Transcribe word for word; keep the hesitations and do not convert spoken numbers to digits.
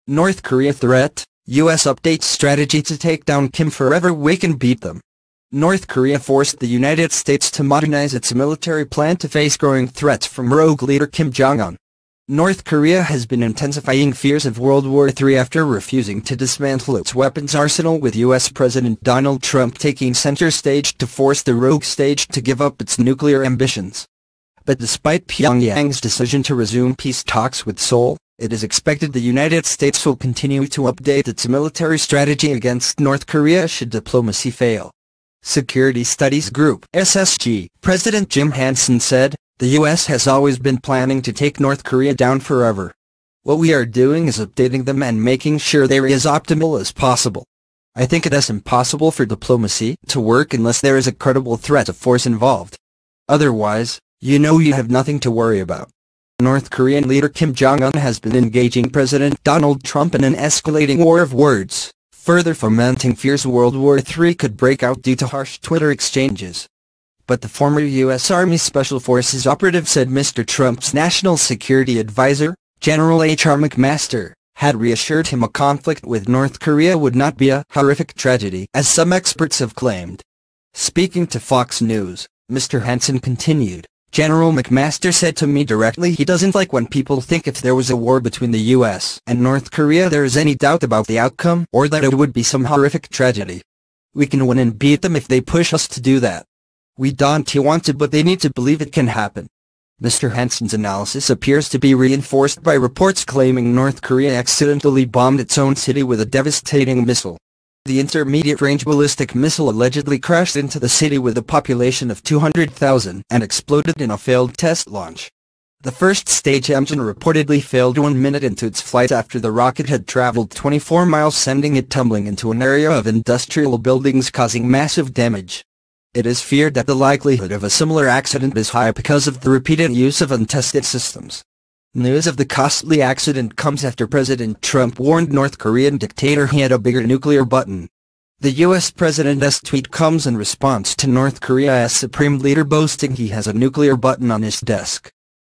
North Korea threat, U S updates strategy to take down Kim forever we can beat them. North Korea forced the United States to modernize its military plan to face growing threats from rogue leader Kim Jong-un. North Korea has been intensifying fears of World War Three after refusing to dismantle its weapons arsenal, with U S President Donald Trump taking center stage to force the rogue state to give up its nuclear ambitions. But despite Pyongyang's decision to resume peace talks with Seoul, it is expected the United States will continue to update its military strategy against North Korea should diplomacy fail. Security Studies Group (S S G) President Jim Hanson said, "The U S has always been planning to take North Korea down forever. What we are doing is updating them and making sure they're as optimal as possible. I think it is impossible for diplomacy to work unless there is a credible threat of force involved. Otherwise, you know you have nothing to worry about." North Korean leader Kim Jong-un has been engaging President Donald Trump in an escalating war of words, further fomenting fears World War Three could break out due to harsh Twitter exchanges. But the former U S Army Special Forces operative said Mister Trump's national security advisor, General H R McMaster, had reassured him a conflict with North Korea would not be a horrific tragedy, as some experts have claimed. Speaking to Fox News, Mister Hanson continued, "General McMaster said to me directly he doesn't like when people think if there was a war between the U S and North Korea there is any doubt about the outcome or that it would be some horrific tragedy. We can win and beat them if they push us to do that. We don't want to, but they need to believe it can happen." Mister Hanson's analysis appears to be reinforced by reports claiming North Korea accidentally bombed its own city with a devastating missile. The intermediate-range ballistic missile allegedly crashed into the city with a population of two hundred thousand and exploded in a failed test launch. The first stage engine reportedly failed one minute into its flight after the rocket had traveled twenty-four miles, sending it tumbling into an area of industrial buildings, causing massive damage. It is feared that the likelihood of a similar accident is high because of the repeated use of untested systems. News of the costly accident comes after President Trump warned North Korean dictator he had a bigger nuclear button. The U S president's tweet comes in response to North Korea's supreme leader boasting he has a nuclear button on his desk.